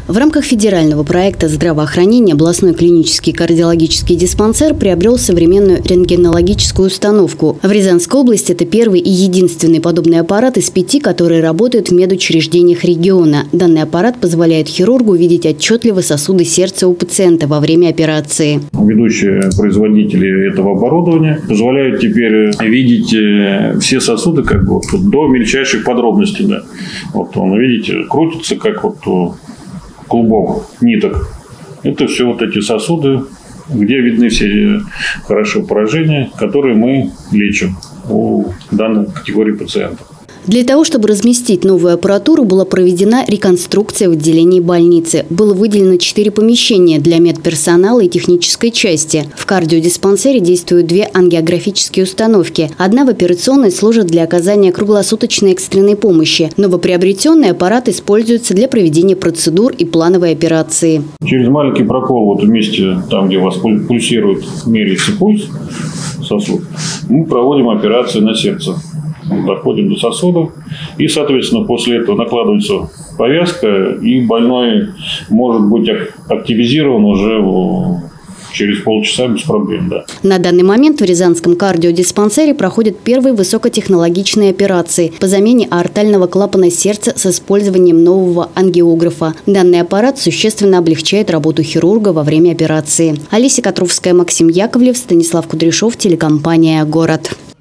В рамках федерального проекта здравоохранения областной клинический кардиологический диспансер приобрел современную рентгенологическую установку. В Рязанской области это первый и единственный подобный аппарат из 5, которые работают в медучреждениях региона. Данный аппарат позволяет хирургу видеть отчетливо сосуды сердца у пациента во время операции. Ведущие производители этого оборудования позволяют теперь видеть все сосуды до мельчайших подробностей. Да. Вот он, видите, крутится как клубок ниток. Это все эти сосуды, где видны все хорошо поражения, которые мы лечим у данной категории пациентов. Для того, чтобы разместить новую аппаратуру, была проведена реконструкция в отделении больницы. Было выделено 4 помещения для медперсонала и технической части. В кардиодиспансере действуют 2 ангиографические установки. Одна в операционной служит для оказания круглосуточной экстренной помощи. Новоприобретенный аппарат используется для проведения процедур и плановой операции. Через маленький прокол в месте, там, где у вас пульсирует, меряется пульс, сосуд, мы проводим операцию на сердце. Доходим до сосудов, и, соответственно, после этого накладывается повязка, и больной может быть активизирован уже через полчаса без проблем. Да. На данный момент в Рязанском кардиодиспансере проходят первые высокотехнологичные операции по замене аортального клапана сердца с использованием нового ангиографа. Данный аппарат существенно облегчает работу хирурга во время операции. Олеся Котровская, Максим Яковлев, Станислав Кудряшов, телекомпания «Город».